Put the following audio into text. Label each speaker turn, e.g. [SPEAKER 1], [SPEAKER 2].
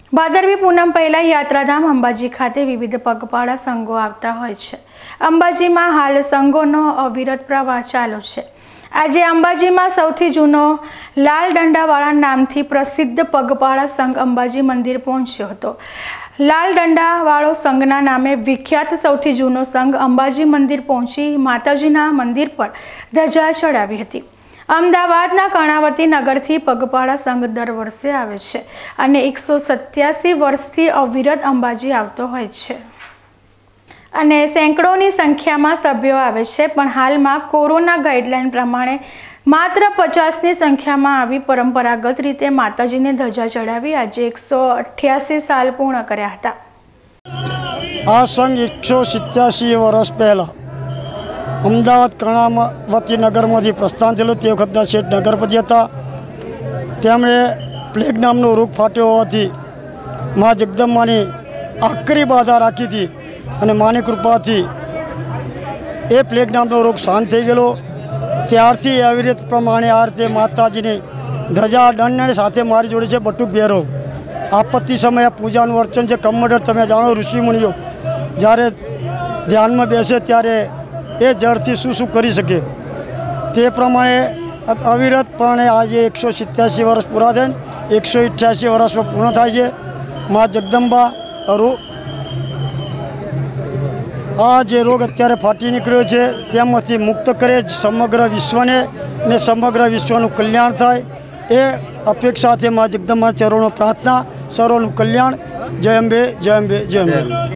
[SPEAKER 1] ભાદરવી પૂનમ પહેલા યાત્રાધામ અંબાજી ખાતે વિવિધ પગપાળા સંઘો આવતા હોય છે। અંબાજીમાં હાલ સંઘોનો અવિરત પ્રવાહ ચાલુ છે। આજે અંબાજીમાં સૌથી જૂનો લાલ દંડાવાળા નામથી પ્રસિદ્ધ પગપાળા સંઘ અંબાજી મંદિર પહોંચ્યો હતો। લાલ દંડાવાળો સંઘના નામે વિખ્યાત સૌથી જૂનો સંઘ અંબાજી મંદિર પહોંચી માતાજીના મંદિર પર ધજા ચડાવી હતી। અમદાવાદના કર્ણાવતી નગરથી પગપાળા સંઘ દર વર્ષે આવે છે અને 187 વર્ષથી અવિરત અંબાજી આવતો હોય છે અને સેંકડોની સંખ્યામાં સભ્યો આવે છે। પણ હાલમાં કોરોના ગાઈડલાઈન પ્રમાણે માત્ર 50ની સંખ્યામાં આવી પરંપરાગત રીતે માતાજીને ધજા ચડાવી આજે 188 સાલ પૂર્ણ કર્યા હતા।
[SPEAKER 2] આ સંઘ 187 વર્ષ પહેલાં અમદાવાદ કર્ણાવતી નગરમાંથી પ્રસ્થાન થયેલું। તે વખતના શેઠ નગરપતિ હતા। તેમણે પ્લેગ નામનો રોગ ફાટ્યો હોવાથી મા જગદંબાની આકરી બાધા રાખી હતી અને માની કૃપાથી એ પ્લેગ નામનો રોગ શાંત થઈ ગયેલો। ત્યારથી આવી રીત પ્રમાણે આ રીતે માતાજીની ધજા દંડ સાથે મારી જોડે છે બટુક ભેરો। આપત્તિ સમયે પૂજાનું અર્ચન છે। કમંડળ તમે જાણો ઋષિમુનિઓ જ્યારે ધ્યાનમાં બેસે ત્યારે એ જળથી શું કરી શકે તે પ્રમાણે અવિરતપણે આજે 187 વર્ષ પૂરા થઈને 188 વર્ષમાં પૂર્ણ થાય છે। મા જગદંબા આ જે રોગ અત્યારે ફાટી નીકળ્યો છે તેમાંથી મુક્ત કરે સમગ્ર વિશ્વને ને સમગ્ર વિશ્વનું કલ્યાણ થાય એ અપેક્ષાથી મા જગદંબા ચરણો પ્રાર્થના, સર્વનું કલ્યાણ। જય અંબે, જય અંબે, જય અંબે।